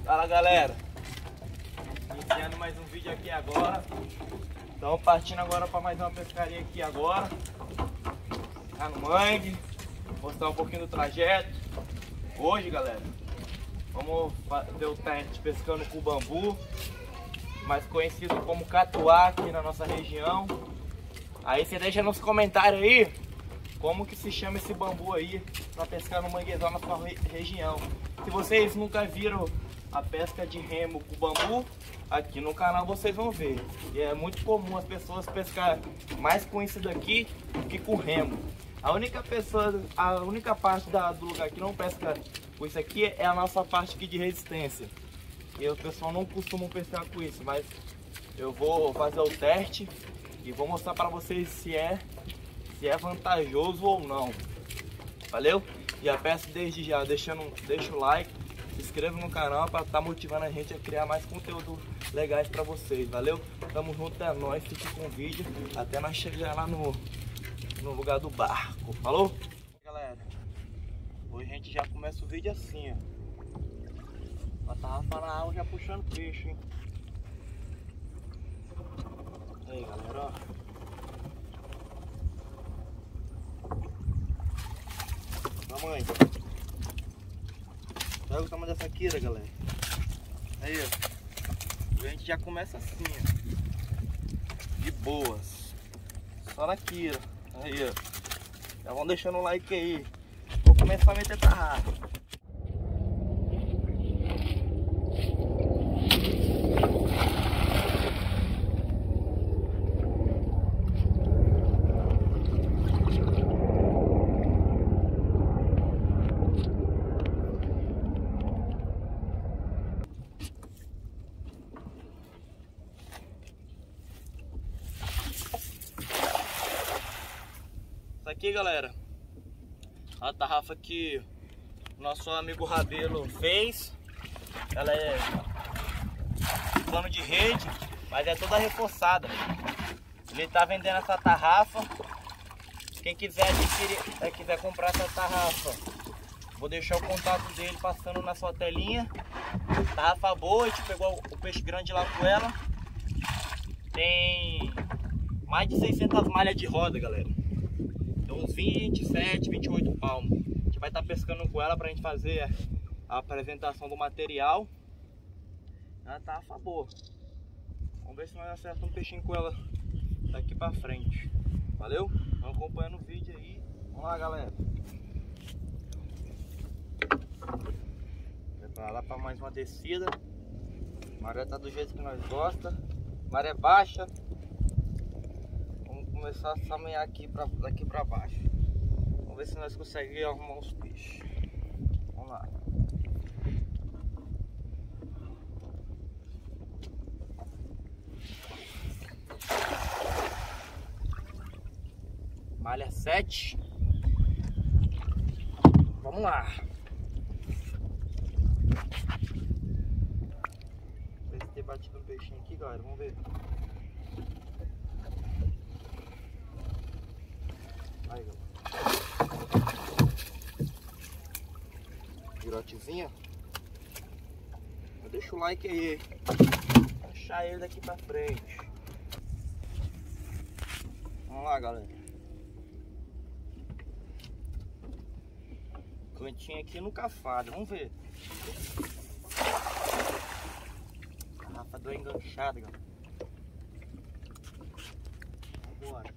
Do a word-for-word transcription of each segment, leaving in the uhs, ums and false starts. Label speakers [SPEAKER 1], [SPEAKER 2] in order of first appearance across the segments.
[SPEAKER 1] Fala galera, iniciando mais um vídeo aqui agora. Então partindo agora para mais uma pescaria aqui agora. Tá no mangue, mostrar um pouquinho do trajeto. Hoje galera, vamos fazer o teste pescando com bambu, mais conhecido como catuá aqui na nossa região. Aí você deixa nos comentários aí como que se chama esse bambu aí para pescar no manguezal na sua região. Se vocês nunca viram a pesca de remo com bambu, aqui no canal vocês vão ver. E é muito comum as pessoas pescar mais com isso daqui do que com remo. A única pessoa, a única parte da, do lugar que não pesca com isso aqui é a nossa parte aqui de resistência. E o pessoal não costuma pescar com isso, mas eu vou fazer o teste e vou mostrar para vocês se é, se é vantajoso ou não. Valeu? E já peço desde já, deixando, deixa o like, se inscreva no canal para estar tá motivando a gente a criar mais conteúdo legais para vocês. Valeu? Tamo junto, é nóis, fique com o vídeo até nós chegar lá no, no lugar do barco. Falou? Galera, hoje a gente já começa o vídeo assim, ó. A tarrafa na água já puxando peixe, hein? E aí galera, ó. Tamanho. Olha o tamanho dessa queira, galera. Aí, ó. A gente já começa assim, ó. De boas. Só na queira. Aí, ó. Já vão deixando o like aí. Vou começar a meter tarrafa. Aqui galera, a tarrafa que nosso amigo Rabelo fez, ela é plano de rede, mas é toda reforçada. Ele tá vendendo essa tarrafa. Quem quiser adquirir, quiser comprar essa tarrafa, vou deixar o contato dele passando na sua telinha. Tarrafa boa, a gente pegou o peixe grande lá com ela. Tem mais de seiscentas malhas de roda, galera. Uns vinte e sete, vinte e oito palmos. A gente vai estar pescando com ela pra gente fazer a apresentação do material. Ela tá a boa. Vamos ver se nós acertamos um peixinho com ela daqui pra frente. Valeu? Vamos acompanhando o vídeo aí. Vamos lá, galera. Preparar lá pra mais uma descida. A maré tá do jeito que nós gosta. Maré baixa. Começar a caminhar aqui pra, daqui pra baixo. Vamos ver se nós conseguimos arrumar uns peixes. Vamos lá. Malha sete. Vamos lá. Ver se tem batido um peixinho aqui, galera. Vamos ver. Aí, galera. Virotezinha. Deixa o like aí. Vou achar ele daqui pra frente. Vamos lá, galera. Cantinho aqui no cafado. Vamos ver. Garrafa do enganchado, galera. Vambora.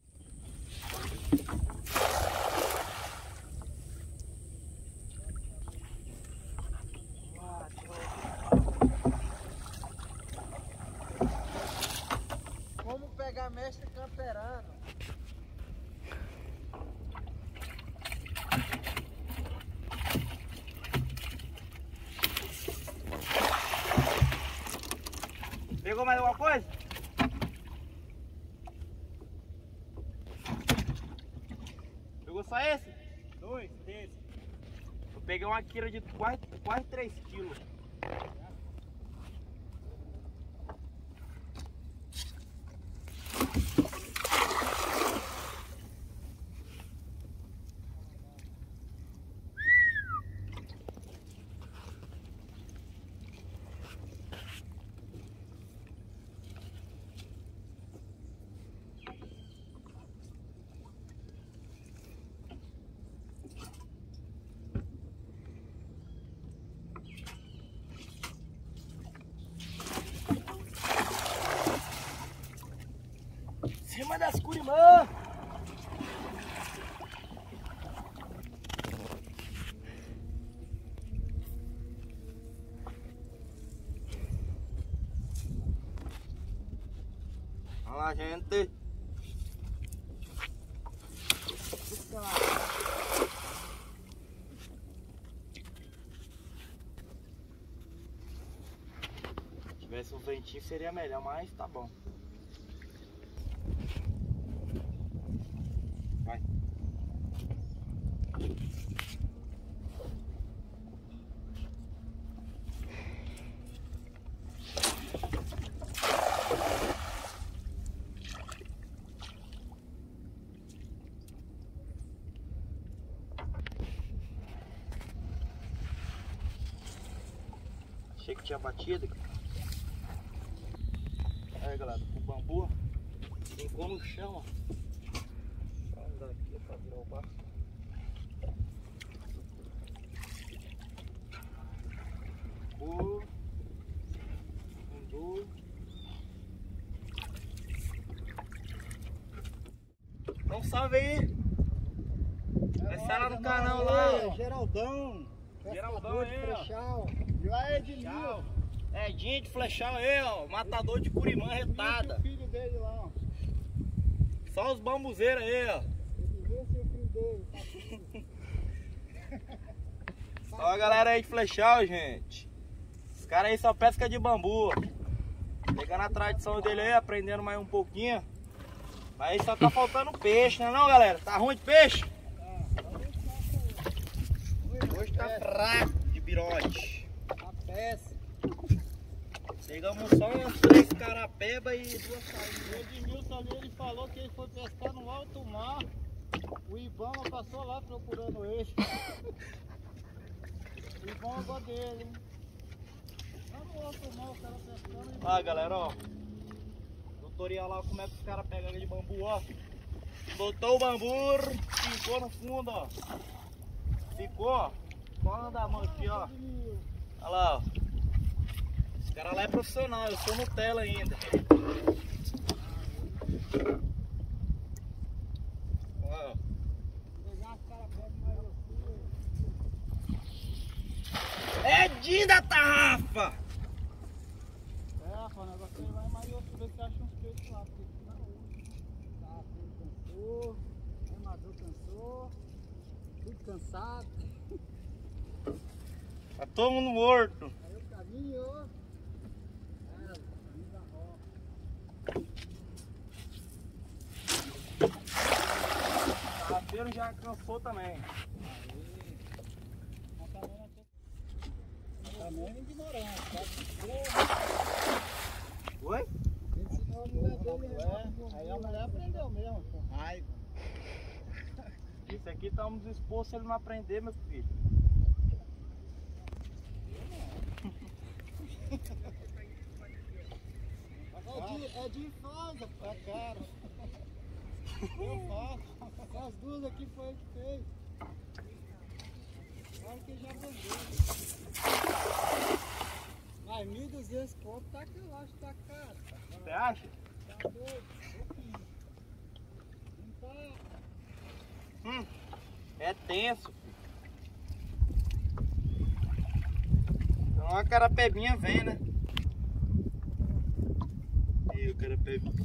[SPEAKER 2] Vamos pegar mestre camperano.
[SPEAKER 1] Pegou mais alguma coisa? Pegou só esse?
[SPEAKER 2] Dois desse.
[SPEAKER 1] Eu peguei uma queira de quase, quase três quilos.
[SPEAKER 2] Curimã.
[SPEAKER 1] Vamos lá, gente. Se tivesse um ventinho seria melhor, mas tá bom. Vai. Achei que tinha batido. Aí galera, o bambu ficou no chão, ó. Vou andar aqui pra virar o barco. Bambu. Bambu. Então salve aí. Vai sair lá no canal lá, ó.
[SPEAKER 2] Geraldão.
[SPEAKER 1] Geraldão aí, ó.
[SPEAKER 2] E aí, Edinho?
[SPEAKER 1] É, Edinho de Flechal aí, ó. Matador de curimã retada.
[SPEAKER 2] O filho dele lá, ó.
[SPEAKER 1] Só os bambuzeiros aí, ó.
[SPEAKER 2] Ele vê seu filho dele. Tá
[SPEAKER 1] Ó a galera aí de Flechal, gente. Os caras aí só pesca de bambu. Pegando a tradição dele aí, aprendendo mais um pouquinho. Mas só tá faltando peixe, né não, galera? Tá ruim de peixe? Hoje tá fraco de birote.
[SPEAKER 2] A peça.
[SPEAKER 1] Pegamos só uns três carapeba e duas saídas.
[SPEAKER 2] O Edmilson ali, ele falou que ele foi pescar no alto mar. O Ibama passou lá procurando ele. O Ibama gosta dele, hein? Lá no alto mar, o cara pescando.
[SPEAKER 1] Ah, galera, ó. Tutorial lá como é que os caras pegam de bambu, ó. Botou o bambu, ficou no fundo, ó. Ficou, ó. Cola da mão aqui, ó. Olha lá, ó. Os caras lá é profissional, eu sou Nutella ainda. Ó. Edinho da tarrafa!
[SPEAKER 2] É, rapaz, o negócio aí vai mais outro, ver se acha uns peixes lá, porque aqui não usa. Tá, tudo cansou, o remador cansou, tudo cansado.
[SPEAKER 1] Tá todo mundo morto.
[SPEAKER 2] Aí o caminho, ó. É, o caminho da roça.
[SPEAKER 1] O tarrafeiro já cansou também.
[SPEAKER 2] Também é ignorante, tá?
[SPEAKER 1] Oi?
[SPEAKER 2] Ensinou a mulher dele, é. Aí a mulher aprendeu mesmo, com raiva.
[SPEAKER 1] Isso aqui estamos expostos se ele não aprender, meu filho.
[SPEAKER 2] É de infância, pô, é caro. Eu faço. As duas aqui foi ele que fez. Claro que já vendeu. Mas mil e duzentos conto tá que eu acho que tá caro.
[SPEAKER 1] Você acha?
[SPEAKER 2] Tá doido, pouquinho. Não tá.
[SPEAKER 1] Hum, é tenso. Então a carapebinha vem, né? E o carapebinha.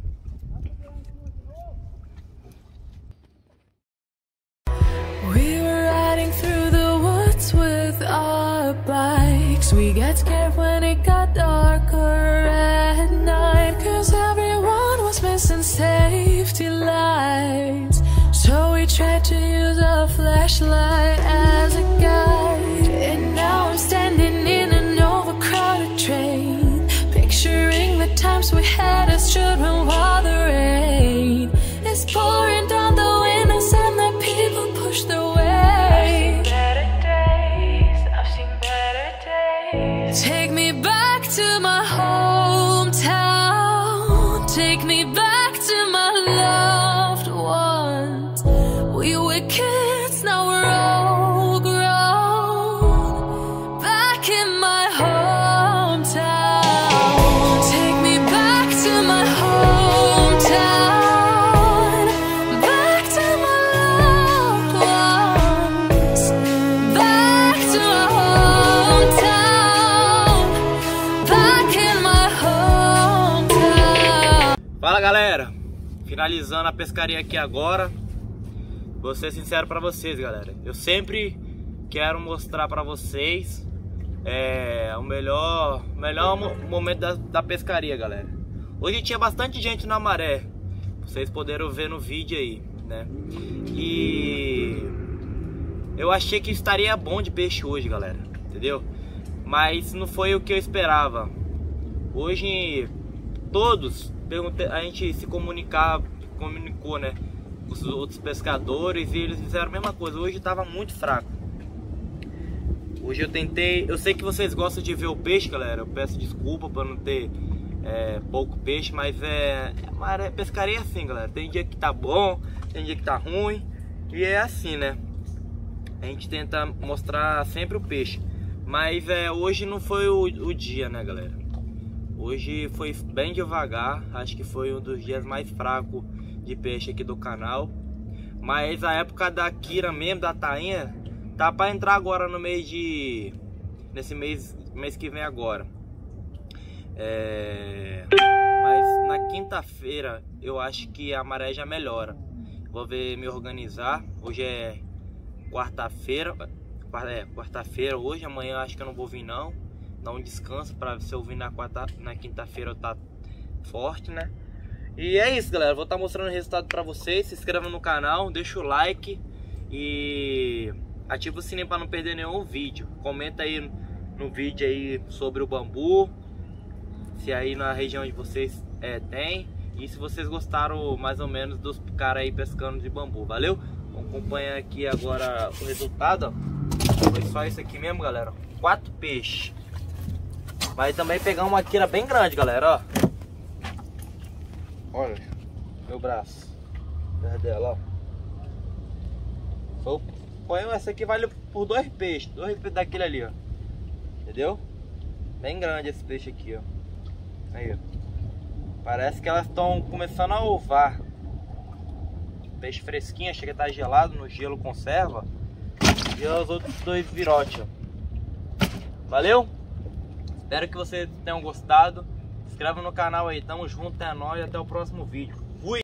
[SPEAKER 3] We were riding through the woods with our bikes. We got scared when it got darker at night, 'cause everyone was missing safety lights. So we tried to use a flashlight as a guide. And now I'm standing in an overcrowded train, picturing the times we had as children while the rain is pouring down the windows and the people push their way. I've seen better days, I've seen better days. Take me back to my hometown, take me back to my loved ones. We were kids, now we're all grown, back in my hometown. Take me back to my hometown.
[SPEAKER 1] galera, finalizando a pescaria aqui agora. Vou ser sincero pra vocês, galera. Eu sempre quero mostrar pra vocês é, o melhor, melhor momento da, da pescaria, galera. Hoje tinha bastante gente na maré. Vocês poderam ver no vídeo aí, né? E eu achei que estaria bom de peixe hoje, galera. Entendeu? Mas não foi o que eu esperava. Hoje todos, a gente se comunicar, comunicou, né, com os outros pescadores e eles fizeram a mesma coisa. Hoje estava muito fraco. Hoje eu tentei, eu sei que vocês gostam de ver o peixe, galera. Eu peço desculpa por não ter é, pouco peixe, mas é, é pescaria assim, galera. Tem dia que tá bom, tem dia que tá ruim e é assim, né? A gente tenta mostrar sempre o peixe, mas é, hoje não foi o, o dia, né, galera? Hoje foi bem devagar, acho que foi um dos dias mais fracos de peixe aqui do canal. Mas a época da Kira mesmo, da tainha, tá para entrar agora no mês de... Nesse mês, mês que vem agora. É... Mas na quinta-feira eu acho que a maré já melhora. Vou ver, me organizar. Hoje é quarta-feira. É, quarta-feira hoje, amanhã eu acho que eu não vou vir não. Dar um descanso para se eu vir na, quarta, na quinta-feira eu tá forte, né? E é isso, galera. Vou estar tá mostrando o resultado para vocês. Se inscreva no canal, deixa o like e ativa o sininho para não perder nenhum vídeo. Comenta aí no vídeo aí sobre o bambu, se aí na região de vocês é, tem, e se vocês gostaram mais ou menos dos caras aí pescando de bambu. Valeu? Acompanha aqui agora o resultado, ó. Foi só isso aqui mesmo, galera. Quatro peixes. Vai também pegar uma quira bem grande, galera, ó. Olha, meu braço. Perto dela, ó. Põe essa aqui, vale por dois peixes. Dois peixes daquele ali, ó. Entendeu? Bem grande esse peixe aqui, ó. Aí, ó. Parece que elas estão começando a ovar. Peixe fresquinho, chega a estar gelado, no gelo conserva. E os outros dois virotes, ó. Valeu? Espero que vocês tenham gostado. Se inscreva no canal aí. Tamo junto, é nóis. Até o próximo vídeo. Fui!